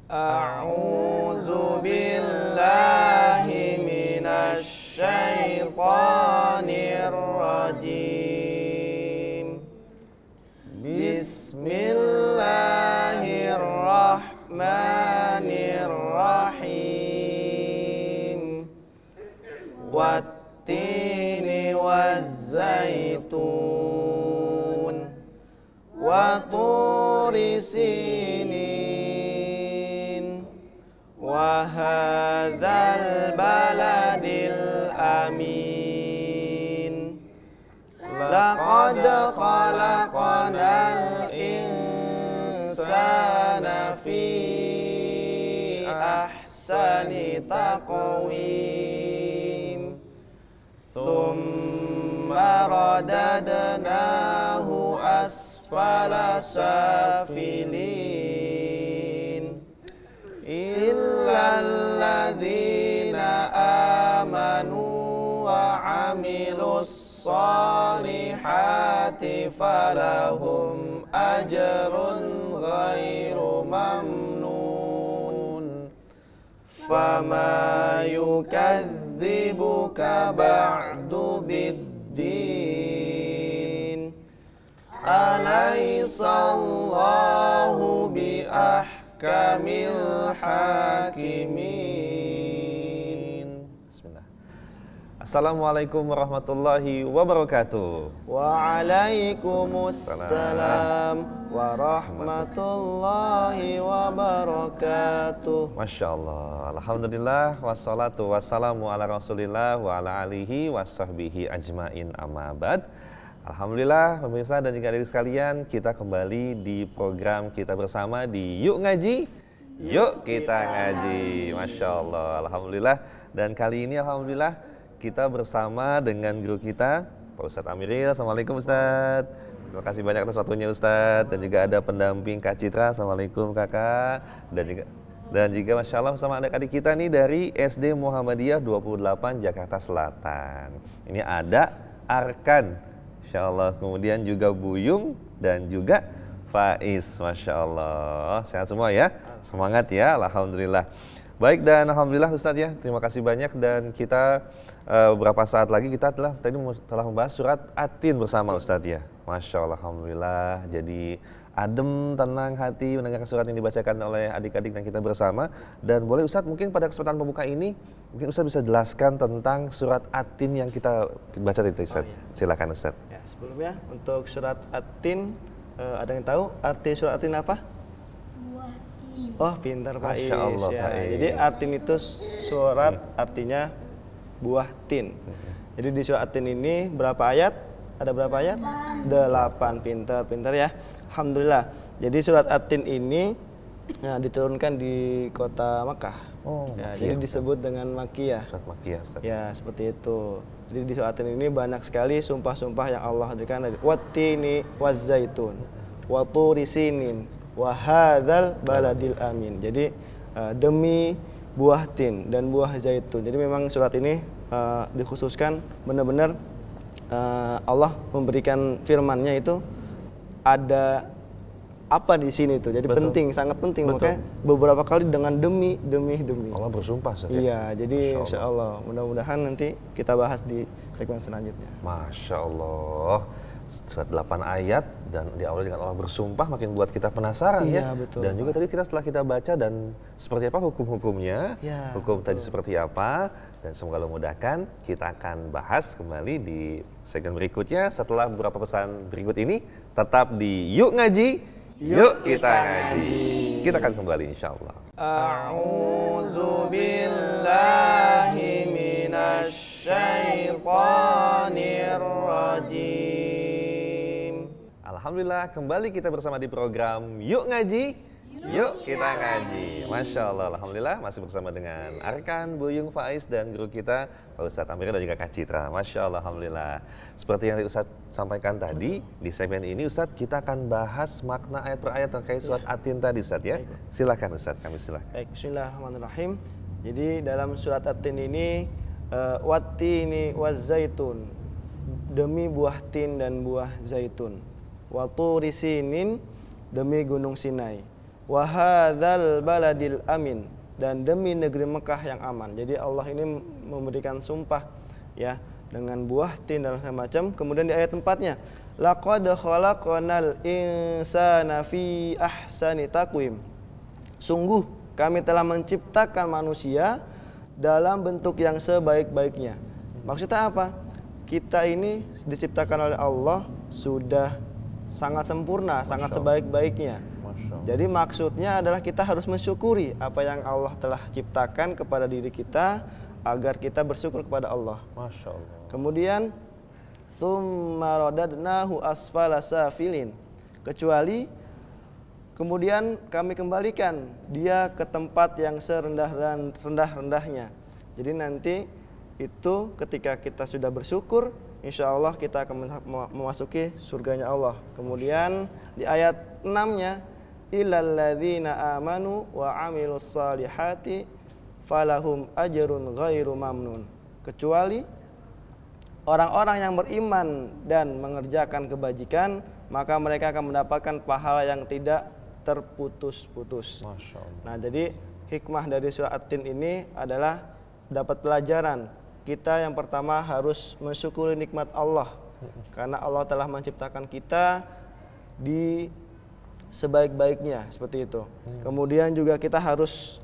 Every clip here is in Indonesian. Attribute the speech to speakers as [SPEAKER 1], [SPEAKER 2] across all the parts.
[SPEAKER 1] A'udzu billahi minasy syaithanir rajim. Bismillahirrahmanirrahim. Wattini wazzaitun wa turi sinin wa hadzal baladil amin. Laqad khalaqnal insana fi ahsani taqwim. Thumma radadnahu asfala safilin illal ladzina amanu wa amilus salihati falahum ajrun ghairu mamnun. Fama yukadzibuka ba'du biddin. Alaisallahu bi ahkamil hakimin. Bismillah. Assalamualaikum warahmatullahi wabarakatuh. Waalaikumsalam warahmatullahi wabarakatuh. Masya Allah. Alhamdulillah. Wassalatu wassalamu ala rasulillah wa ala alihi wasahbihi ajmain amma ba'd. Alhamdulillah pemirsa dan juga adik sekalian, kita kembali di program kita bersama di Yuk Ngaji, Yuk Kita Ngaji. Masya Allah. Alhamdulillah. Dan kali ini alhamdulillah kita bersama dengan guru kita, Pak Ustadz Amiril. Assalamualaikum Ustadz. Terima kasih banyak atas waktunya Ustadz. Dan juga ada pendamping Kak Citra. Assalamualaikum Kakak. Dan juga Masya Allah sama adik-adik kita nih dari SD Muhammadiyah 28 Jakarta Selatan. Ini ada Arkan, Masya Allah. Kemudian juga Buyung dan juga Faiz. Masya Allah. Sehat semua ya? Semangat ya. Alhamdulillah. Baik, dan alhamdulillah Ustadz ya, terima kasih banyak. Dan kita beberapa saat lagi kita telah membahas surat At-Tin bersama Ustadz ya. Masya Allah, alhamdulillah. Jadi adem, tenang hati mendengar surat yang dibacakan oleh adik-adik dan kita bersama. Dan boleh Ustadz mungkin pada kesempatan pembuka ini, mungkin Ustadz bisa jelaskan tentang surat At-Tin yang kita baca tadi Ustadz. Iya. Silakan Ustadz. Ya,
[SPEAKER 2] sebelumnya untuk surat At-Tin, ada yang tahu arti surat At-Tin apa? Oh, pintar Pak Is. Ya. Jadi At-Tin itu surat artinya buah tin. Jadi di surat At-Tin ini berapa ayat? Ada berapa ayat? 8. Pintar ya. Alhamdulillah. Jadi surat At-Tin ini diturunkan di kota Makkah.
[SPEAKER 1] Oh,
[SPEAKER 2] ya, jadi disebut dengan Makkiyah.
[SPEAKER 1] Surat Makkiyah.
[SPEAKER 2] Ya, seperti itu. Jadi di surat At-Tin ini banyak sekali sumpah-sumpah yang Allah berikan. Wattini wazzaitun wa turi sinin wa hadzal baladil amin. Jadi demi buah tin dan buah zaitun. Jadi memang surat ini dikhususkan benar-benar Allah memberikan firman-Nya itu ada apa di sini tuh. Jadi betul. Penting, sangat penting. Betul. Makanya beberapa kali dengan demi.
[SPEAKER 1] Allah bersumpah.
[SPEAKER 2] Iya, jadi Insya Allah mudah-mudahan nanti kita bahas di segmen selanjutnya.
[SPEAKER 1] Masya Allah. Surat 8 ayat dan diawali dengan Allah bersumpah, makin buat kita penasaran ya.
[SPEAKER 2] Betul,
[SPEAKER 1] dan juga tadi setelah kita baca dan seperti apa hukum-hukumnya, hukum tadi seperti apa, dan semoga Allah mudahkan. Kita akan bahas kembali di segmen berikutnya setelah beberapa pesan berikut ini. Tetap di Yuk Ngaji, Yuk Kita Ngaji. Kita akan kembali insya Allah.
[SPEAKER 2] A'udzu billahi minasy syaithanir rajim.
[SPEAKER 1] Alhamdulillah kembali kita bersama di program Yuk Ngaji, Yuk Kita Ngaji. Masya Allah, alhamdulillah masih bersama dengan Arkan, Buyung, Faiz dan guru kita Pak Ustadz Amiril dan juga Kak Citra. Masya Allah, alhamdulillah. Seperti yang Ustadz sampaikan tadi di segmen ini, Ustadz kita akan bahas makna ayat per ayat terkait surat At-Tin tadi Ustadz ya. Silakan Ustadz, kami silakan.
[SPEAKER 2] Baik, bismillahirrahmanirrahim. Jadi dalam surat At-Tin ini wattini wazzaitun, demi buah tin dan buah zaitun. Wa turi sinin, demi gunung Sinai. wa hadzal baladil amin, dan demi negeri Mekah yang aman. Jadi Allah ini memberikan sumpah ya dengan buah tin dan semacam. Kemudian di ayat 4-nya, laqad khalaqnal insana fi ahsani taqwim. Sungguh kami telah menciptakan manusia dalam bentuk yang sebaik-baiknya. Maksudnya apa? Kita ini diciptakan oleh Allah sudah sangat sempurna, sangat sebaik-baiknya. Jadi maksudnya adalah kita harus mensyukuri apa yang Allah telah ciptakan kepada diri kita agar kita bersyukur kepada Allah.
[SPEAKER 1] Masya Allah.
[SPEAKER 2] Kemudian tsumma radadnahu asfala safilin. Kemudian kami kembalikan dia ke tempat yang serendah-rendahnya. Jadi nanti itu ketika kita sudah bersyukur, insya Allah kita akan memasuki surganya Allah. Kemudian di ayat 6-nya, illal ladzina amanu wa amilus salihati falahum ajrun ghairu mamnun. Kecuali orang-orang yang beriman dan mengerjakan kebajikan, maka mereka akan mendapatkan pahala yang tidak terputus-putus.
[SPEAKER 1] Masya Allah.
[SPEAKER 2] Nah, jadi hikmah dari surah At-Tin ini adalah dapat pelajaran. Kita yang pertama harus mensyukuri nikmat Allah, karena Allah telah menciptakan kita di sebaik-baiknya, seperti itu. Kemudian juga kita harus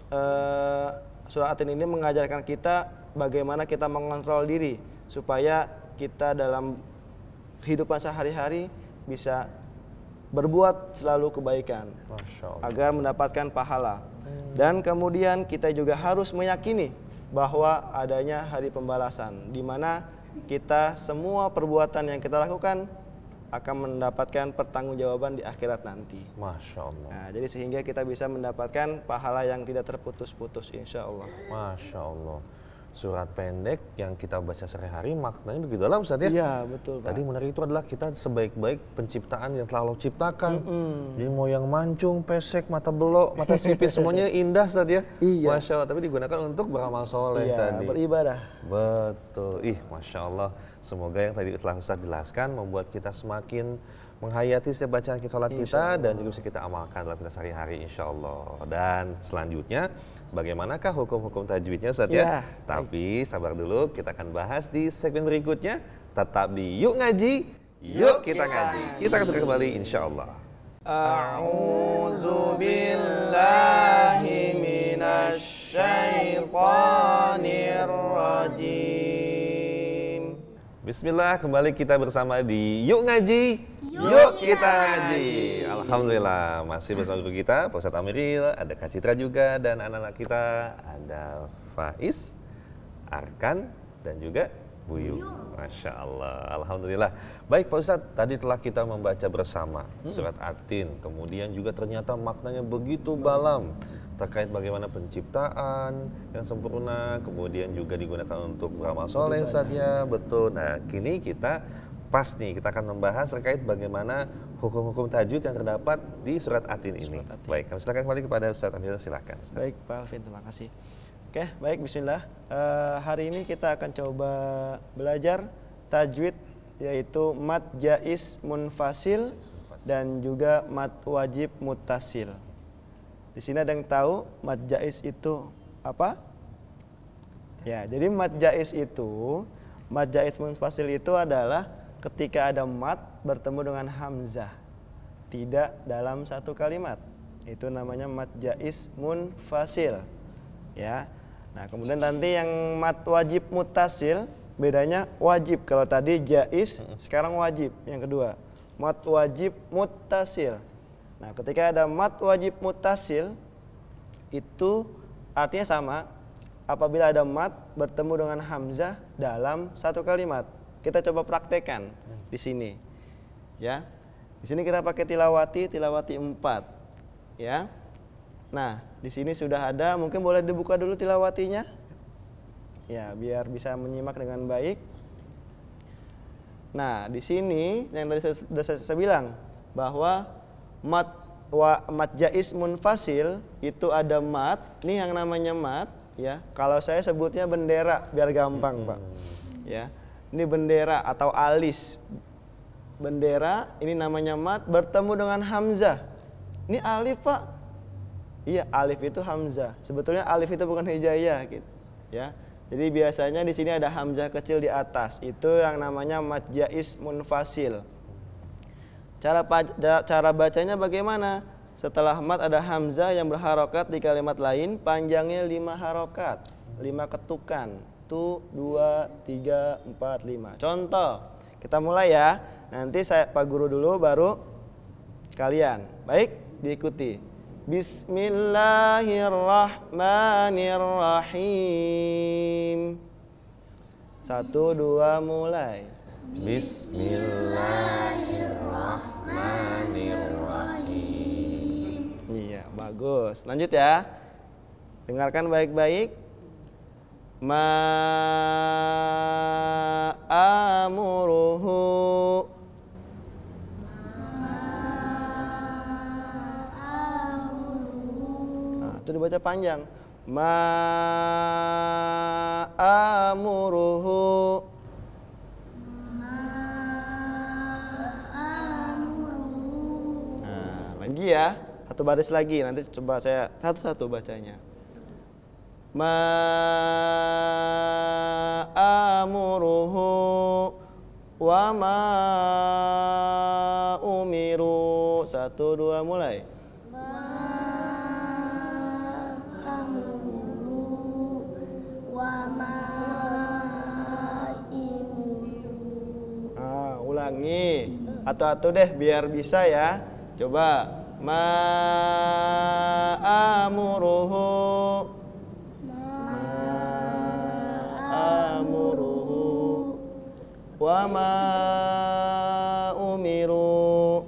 [SPEAKER 2] surah At-Tin ini mengajarkan kita bagaimana kita mengontrol diri supaya kita dalam kehidupan sehari-hari bisa berbuat selalu kebaikan agar mendapatkan pahala. Dan kemudian kita juga harus meyakini bahwa adanya hari pembalasan, di mana kita semua perbuatan yang kita lakukan akan mendapatkan pertanggungjawaban di akhirat nanti.
[SPEAKER 1] Masya Allah.
[SPEAKER 2] Nah, jadi sehingga kita bisa mendapatkan pahala yang tidak terputus-putus, insya Allah.
[SPEAKER 1] Masya Allah. Surat pendek yang kita baca sehari-hari maknanya begitu dalam, Ustaz ya?
[SPEAKER 2] Iya, betul, Pak.
[SPEAKER 1] Tadi menarik itu adalah kita sebaik-baik penciptaan yang telah Allah ciptakan. Jadi mau yang mancung, pesek, mata belok, mata sipit, semuanya indah, Ustaz ya?
[SPEAKER 2] Iya.
[SPEAKER 1] Masya Allah, tapi digunakan untuk beramal soleh tadi.
[SPEAKER 2] Beribadah.
[SPEAKER 1] Betul. Masya Allah. Semoga yang tadi telah Ustaz jelaskan membuat kita semakin menghayati setiap bacaan kita, sholat kita, dan juga bisa kita amalkan dalam kita sehari-hari, insya Allah. Dan selanjutnya, bagaimanakah hukum-hukum tajwidnya, Ustaz ya? Tapi sabar dulu, kita akan bahas di segmen berikutnya. Tetap di Yuk Ngaji, Yuk Kita Ngaji. Kita akan segera kembali, insya Allah.
[SPEAKER 2] A'udzu billahi minasy syaithanir rajim.
[SPEAKER 1] Bismillah, kembali kita bersama di Yuk Ngaji, Yuk Kita Ngaji. Alhamdulillah, masih bersama guru kita, Pak Ustadz Amiril, ada Kak Citra juga, dan anak-anak kita, ada Faiz, Arkan, dan juga Buyu. Masya Allah, Alhamdulillah. Baik Pak Ustadz, tadi telah kita membaca bersama surat At-Tin, kemudian juga ternyata maknanya begitu dalam terkait bagaimana penciptaan yang sempurna, kemudian juga digunakan untuk beramal soleh, Ustadz ya, betul. Nah, kini kita pas nih, kita akan membahas terkait bagaimana hukum-hukum tajwid yang terdapat di surat At-Tin ini. Baik, kami silakan kembali kepada Ustadz Amir, silakan. Ustadz.
[SPEAKER 2] Baik Pak Alvin, terima kasih. Oke, baik, bismillah. Hari ini kita akan coba belajar tajwid, yaitu mad jaiz munfasil dan juga mad wajib muttasil. Di sini ada yang tahu mad jaiz itu apa? Ya, jadi mad jaiz munfasil itu adalah ketika ada mad bertemu dengan hamzah, tidak dalam satu kalimat. Itu namanya mad jaiz munfasil. Ya. Nah, kemudian nanti yang mad wajib muttasil, bedanya wajib. Kalau tadi jaiz, sekarang wajib. Yang kedua, mad wajib muttasil. Nah, ketika ada mad wajib muttasil, itu artinya sama apabila ada mad bertemu dengan hamzah dalam satu kalimat. Kita coba praktekkan di sini. Ya. Di sini kita pakai tilawati 4. Ya. Nah, di sini sudah ada, mungkin boleh dibuka dulu tilawatinya. Ya, biar bisa menyimak dengan baik. Nah, di sini yang tadi saya bilang bahwa mad jaiz munfasil itu ada mad, ini yang namanya mad, ya. Kalau saya sebutnya bendera biar gampang, Pak. Ya. Ini bendera atau alis. Bendera ini namanya mad bertemu dengan hamzah. Ini alif, Pak. Iya, alif itu hamzah. Sebetulnya alif itu bukan hijaiyah gitu, ya. Jadi biasanya di sini ada hamzah kecil di atas. Itu yang namanya mad jaiz munfasil. Cara bacanya bagaimana? Setelah mad ada hamzah yang berharokat di kalimat lain, panjangnya 5 harokat, 5 ketukan. 1, 2, 3, 4, 5. Contoh, kita mulai ya. Nanti Pak Guru dulu, baru kalian. Baik, diikuti. Bismillahirrahmanirrahim. 1, 2, mulai.
[SPEAKER 1] Bismillahirrahmanirrahim.
[SPEAKER 2] Iya, bagus. Lanjut ya. Dengarkan baik-baik. Ma'amuruhu. Nah, itu dibaca panjang. Ma'amuruhu. Nah, lagi ya. Satu baris lagi. Nanti coba saya satu-satu bacanya. Ma'amuruhu wa ma'umiru. 1, 2, mulai.
[SPEAKER 3] Ma'amuruhu wa ma'imuru.
[SPEAKER 2] Nah, ulangi. Atau deh biar bisa ya. Coba. Ma'amuruhu. Wa ma umiru.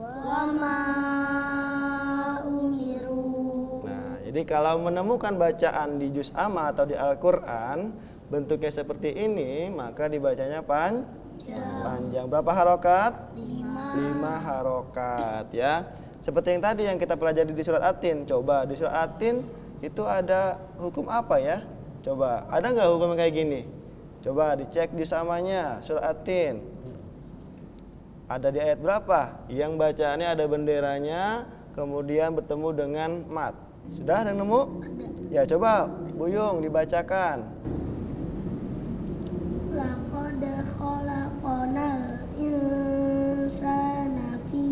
[SPEAKER 2] Nah, jadi kalau menemukan bacaan di juz amma atau di Al-Qur'an bentuknya seperti ini, maka dibacanya panjang. Berapa harokat? 5 harokat ya. Seperti yang tadi yang kita pelajari di surat At-Tin. Coba di surat At-Tin itu ada hukum apa ya? Coba, ada nggak hukum kayak gini? Coba dicek juz ammanya surat At-Tin. Ada di ayat berapa? Yang bacaannya ada benderanya, kemudian bertemu dengan mat. Sudah ada nemu? Ya, coba Bu Yung dibacakan.
[SPEAKER 3] Laqad khalaqnal insana fi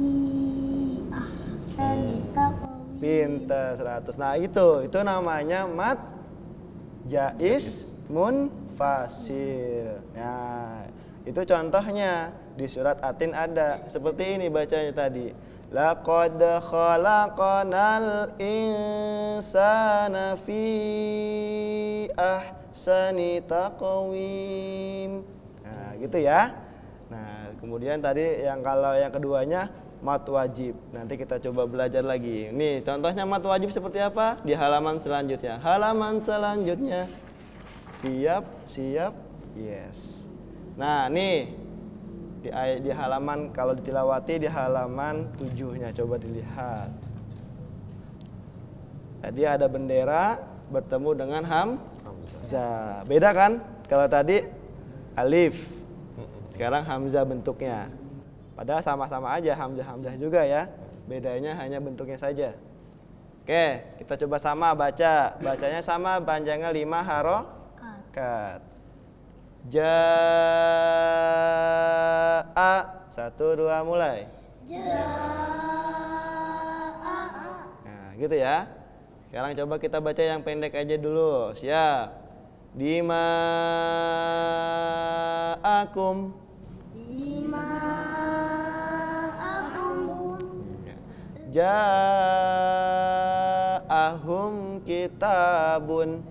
[SPEAKER 3] ahsani taqwim.
[SPEAKER 2] Pinter 100. Nah, itu namanya mat jaiz munfasil. Nah, itu contohnya di surat At-Tin ada. Seperti ini bacanya tadi. Laqad khalaqnal insana fi ahsani taqwim. Nah, gitu ya. Nah, kemudian tadi kalau yang keduanya mat wajib. Nanti kita coba belajar lagi. Nih, contohnya mat wajib seperti apa? Di halaman selanjutnya. Halaman selanjutnya. Siap, yes. Nah, nih di halaman, kalau ditilawati di halaman 7-nya, coba dilihat. Tadi ada bendera bertemu dengan hamzah. Beda kan? Kalau tadi alif, sekarang hamzah bentuknya. Padahal sama-sama aja hamzah juga ya. Bedanya hanya bentuknya saja. Oke, kita coba sama baca. Bacanya sama, panjangnya 5 harokat. Ja'a. 1, 2, mulai.
[SPEAKER 3] Ja'a.
[SPEAKER 2] Nah, gitu ya. Sekarang coba kita baca yang pendek aja dulu. Siap. Dima'akum. Ja'ahum kitabun.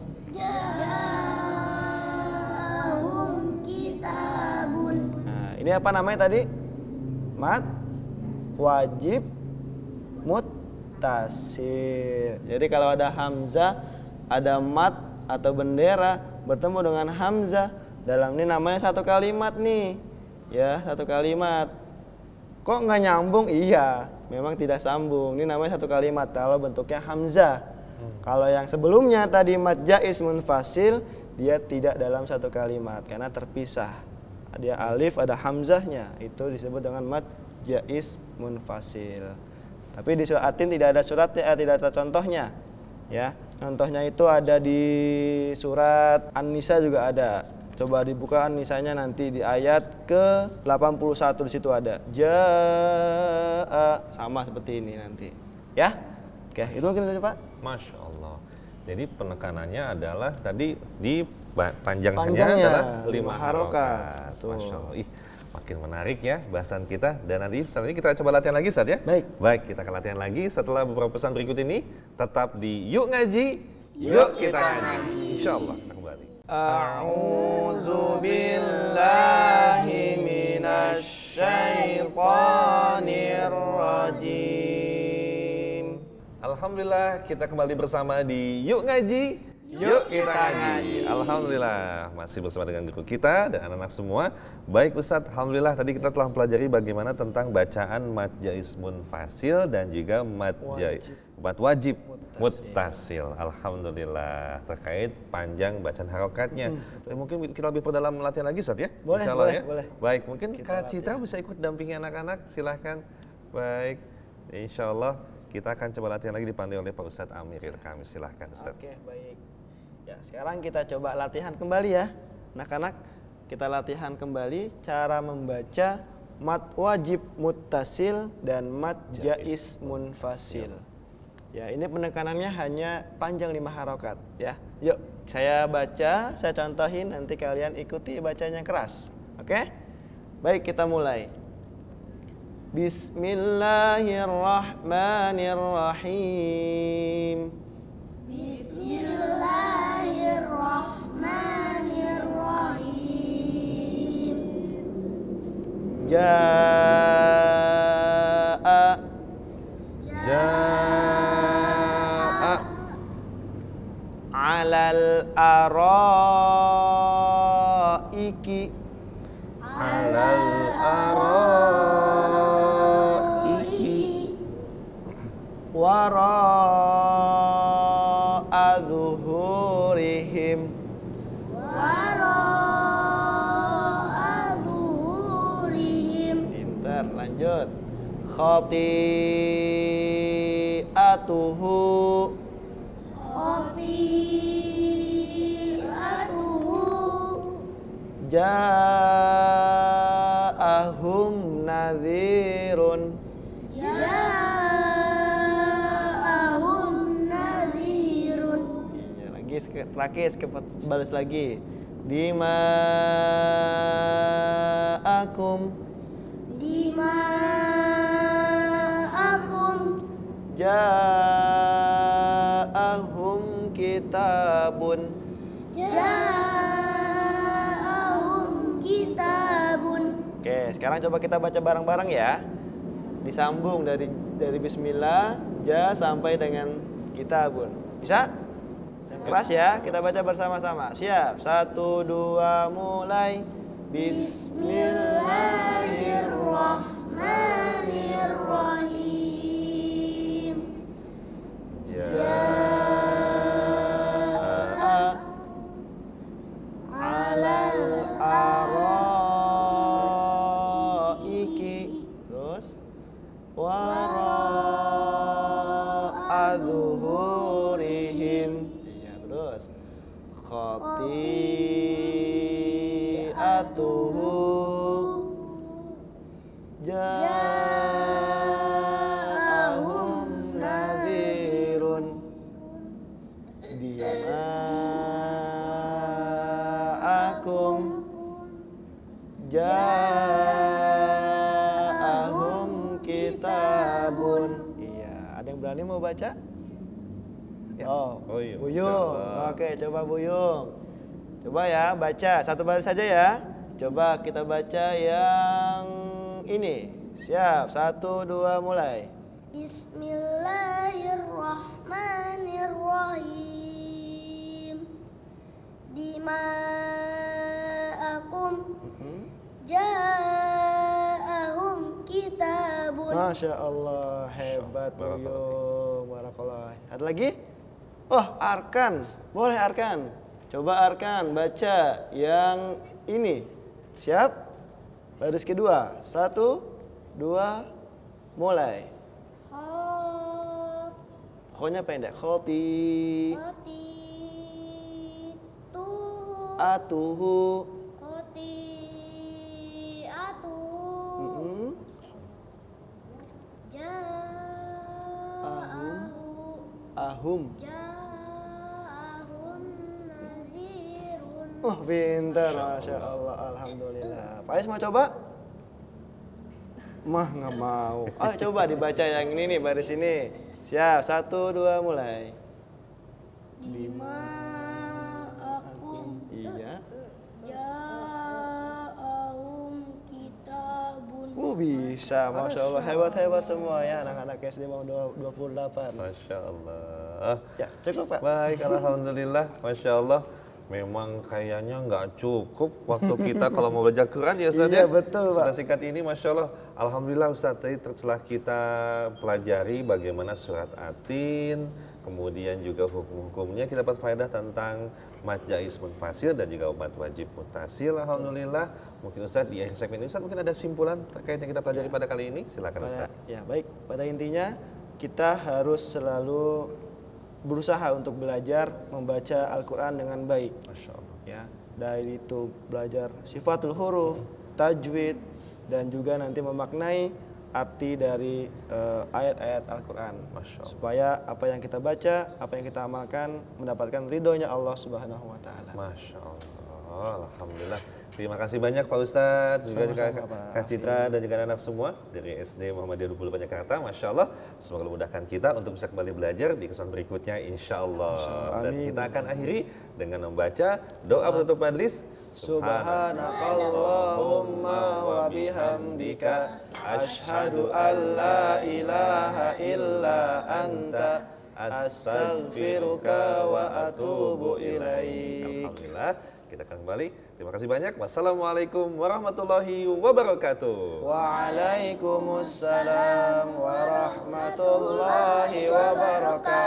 [SPEAKER 3] Ja'ahum kitabun.
[SPEAKER 2] Nah, ini apa namanya tadi? Mat wajib muttasil. Jadi kalau ada hamzah, ada mat atau bendera bertemu dengan hamzah, dalam ini namanya satu kalimat nih. Ya, satu kalimat. Kok nggak nyambung? Iya, memang tidak sambung. Ini namanya satu kalimat kalau bentuknya hamzah. Kalau yang sebelumnya tadi mad jaiz munfasil, dia tidak dalam satu kalimat karena terpisah. Dia alif, ada hamzahnya. Itu disebut dengan mad jaiz munfasil. Tapi di surat At-Tin tidak ada suratnya, tidak ada contohnya. Ya, contohnya itu ada di surat An-Nisa juga ada. Coba dibuka An-Nisanya nanti di ayat ke-81 di situ ada. Jaa, sama seperti ini nanti. Ya? Oke, itu mungkin saja Pak.
[SPEAKER 1] Masya Allah. Jadi penekanannya adalah tadi di panjangnya
[SPEAKER 2] Panjangnya,
[SPEAKER 1] adalah 5
[SPEAKER 2] 5
[SPEAKER 1] harokat.
[SPEAKER 2] harokat.
[SPEAKER 1] Masya Allah. Ih, makin menarik ya bahasan kita. Dan nanti setelah ini kita coba latihan lagi Ustaz ya.
[SPEAKER 2] Baik.
[SPEAKER 1] Baik, kita akan latihan lagi setelah beberapa pesan berikut ini. Tetap di Yuk Ngaji, Yuk Kita Ngaji. Insya Allah kita kembali.
[SPEAKER 2] A'udzu billahi minasy syaithanir rajim.
[SPEAKER 1] Alhamdulillah kita kembali bersama di Yuk Ngaji, Yuk Kita Ngaji. Alhamdulillah masih bersama dengan guru kita dan anak-anak semua. Baik Ustadz, alhamdulillah tadi kita telah mempelajari bagaimana tentang bacaan mad jaiz munfasil dan juga mad wajib muttasil. Alhamdulillah terkait panjang bacaan harokatnya. Mungkin kita lebih perdalam latihan lagi Ustadz ya?
[SPEAKER 2] Boleh,
[SPEAKER 1] Insya Allah,
[SPEAKER 2] boleh,
[SPEAKER 1] ya?
[SPEAKER 2] boleh.
[SPEAKER 1] Baik, mungkin
[SPEAKER 2] Kita
[SPEAKER 1] Kak Citra bisa ikut dampingi anak-anak, silahkan. Baik, insya Allah kita akan coba latihan lagi dipandu oleh Pak Ustadz Amiril. Kami silahkan Ustadz.
[SPEAKER 2] Oke, baik. Ya, sekarang kita coba latihan kembali ya. Anak-anak, kita latihan kembali cara membaca mad wajib muttasil dan mad jaiz munfasil. Ya, ini penekanannya hanya panjang 5 harokat ya. Yuk, saya baca, saya contohin, nanti kalian ikuti bacanya keras. Oke? Baik, kita mulai. Bismillahirrahmanirrahim.
[SPEAKER 3] Bismillahirrahmanirrahim.
[SPEAKER 2] Jaa alal araiki
[SPEAKER 1] Alal araiki
[SPEAKER 2] wara'a zuhurihim.
[SPEAKER 3] Wara'a zuhurihim.
[SPEAKER 2] Pintar, lanjut. Khati'atuhu
[SPEAKER 3] Khati'atuhu
[SPEAKER 2] ja'ahum nadhirun.
[SPEAKER 3] Ja'ahum nazirun.
[SPEAKER 2] Iya, lagi terakhir balas lagi. Dima akum
[SPEAKER 3] Dima'akum
[SPEAKER 2] ja'ahum kitabun.
[SPEAKER 3] Ja'ahum kitabun.
[SPEAKER 2] Oke, sekarang coba kita baca bareng-bareng ya. Disambung dari bismillah ja sampai dengan kitabun. Bisa? Yang keras ya, kita baca bersama-sama. Siap? 1, 2, mulai.
[SPEAKER 3] Bismillahirrahmanirrahim.
[SPEAKER 2] Alal araiki. Terus wara'a zuhurihim. Iya, terus khati'atuhu ja'ahum nadhirun. Dima'akum ja'ahum kitabun. Iya, ada yang berani mau baca?
[SPEAKER 1] Ya.
[SPEAKER 2] Oh,
[SPEAKER 1] Oh iya,
[SPEAKER 2] Buyung.
[SPEAKER 1] Masya Allah.
[SPEAKER 2] Oke, coba Buyung. Coba ya, baca satu baris saja ya. Coba kita baca yang ini. Siap, 1, 2, mulai.
[SPEAKER 3] Bismillahirrahmanirrahim. Dima'akum ja'ahum kitabun.
[SPEAKER 2] Masya Allah, hebat Buyung. Barakallah. Ada lagi? Oh, Arkan. Boleh Arkan. Coba Arkan baca yang ini. Siap? Baris kedua. 1, 2, mulai.
[SPEAKER 3] Khati'atuhu
[SPEAKER 2] Kho-nya pendek. Khoti
[SPEAKER 3] Tuhu
[SPEAKER 2] atuhu.
[SPEAKER 3] Atuhu
[SPEAKER 2] Ahum.
[SPEAKER 3] Ja'ahum nazirun.
[SPEAKER 2] Oh, pintar, masya Allah, alhamdulillah. Pak Ais mau coba? Mah nggak mau. Ayo coba dibaca yang ini nih, baris ini. Siap, 1, 2, mulai.
[SPEAKER 3] Bima akum
[SPEAKER 2] Iya.
[SPEAKER 3] ja'ahum kitabun.
[SPEAKER 2] Bisa, masya Allah, hebat-hebat semua ya anak-anak SD mau 28.
[SPEAKER 1] Masya Allah.
[SPEAKER 2] Ya, cukup Pak.
[SPEAKER 1] Baik, alhamdulillah, masya Allah. Memang kayaknya nggak cukup waktu kita kalau mau belajar Quran ya Ustaz
[SPEAKER 2] Iya,
[SPEAKER 1] ya.
[SPEAKER 2] betul, Pak.
[SPEAKER 1] Sudah singkat ini, masya Allah. Alhamdulillah Ustaz, tadi setelah kita pelajari bagaimana surat Atin, kemudian juga hukum-hukumnya, kita dapat faedah tentang mad jaiz munfasil dan juga mad wajib mutasil. Alhamdulillah. Mungkin Ustaz di akhir segmen ini Ustaz mungkin ada simpulan terkait yang kita pelajari pada kali ini. Silakan Ustaz.
[SPEAKER 2] Ya, baik. Pada intinya kita harus selalu berusaha untuk belajar membaca Al-Quran dengan baik.
[SPEAKER 1] Masya Allah.
[SPEAKER 2] Ya, dari itu belajar sifatul huruf, tajwid, dan juga nanti memaknai arti dari ayat-ayat Al-Quran.
[SPEAKER 1] Masya Allah.
[SPEAKER 2] Supaya apa yang kita baca, apa yang kita amalkan mendapatkan ridhonya Allah Subhanahu wa Ta'ala.
[SPEAKER 1] Masya Allah, alhamdulillah. Terima kasih banyak Pak Ustadz, juga
[SPEAKER 2] Sama-sama, Pak.
[SPEAKER 1] Kak Citra dan juga anak semua dari SD Muhammadiyah 20 Jakarta. Masya Allah, semoga memudahkan kita untuk bisa kembali belajar di kesempatan berikutnya, insya Allah. Dan
[SPEAKER 2] Amin.
[SPEAKER 1] kita akan akhiri dengan membaca doa penutup majelis.
[SPEAKER 2] Subhanakallahumma wa bihamdika asyhadu an la ilaha illa anta astaghfiruka wa atubu ilaik.
[SPEAKER 1] Alhamdulillah, kita akan kembali. Terima kasih banyak. Wassalamualaikum warahmatullahi wabarakatuh.
[SPEAKER 2] Waalaikumsalam warahmatullahi wabarakatuh.